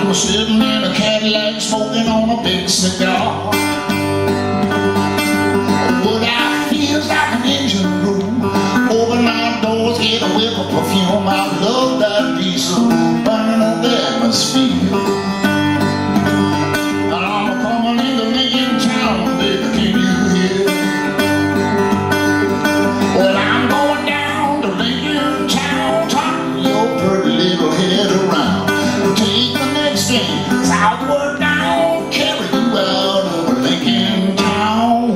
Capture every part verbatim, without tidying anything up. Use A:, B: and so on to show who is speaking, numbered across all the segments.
A: I'm sitting in a Cadillac smoking on a big cigar. What I feel like an engine room. Open my doors, get a whiff of perfume. I love that diesel burning up the atmosphere. I'm coming into Lincoln Town, baby, can you hear? Well, I'm going down to Lincoln Town, turn your pretty little head around. Take the next thing southward down, carry you out of Lincoln Town.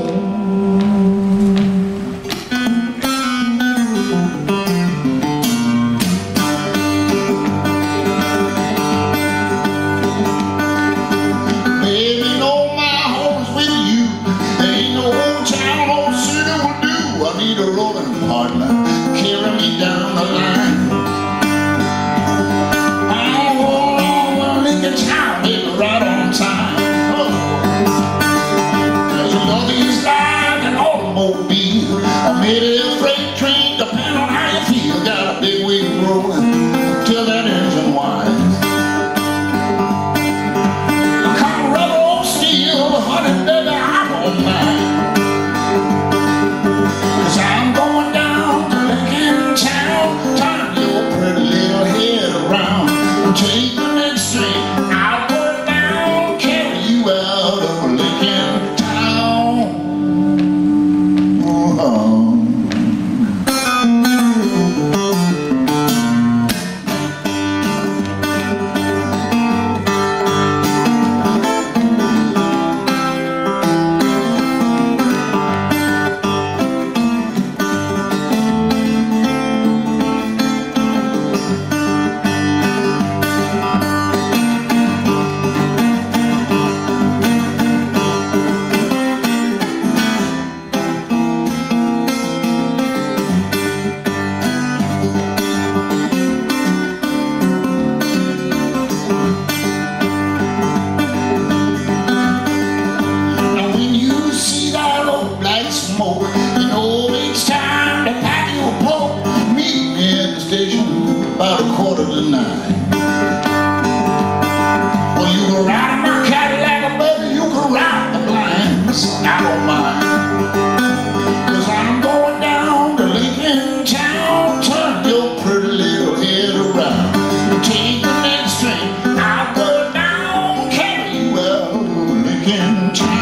A: Baby, know my home's with you. There ain't no old town or city will do. I need a rolling partner, carry me down the line. Town is right on time. Oh. There's nothing's like an automobile, or maybe a freight train, depending on how you feel. Got a big wheel rolling till that engine whines. Come rubber or steel, honey, baby, I don't mind. 'Cause I'm going down to Lincoln Town, turn your pretty little head around and take the next street. Smoke, you know it's time to pack your pork. Meet me at the station about a quarter to nine. Well, you can ride in my Cadillac, baby, you can ride the blinds. I don't mind, 'cause I'm going down to Lincoln Town. Turn your pretty little head around and take the next train. I'll go down, carry you out of Lincoln Town.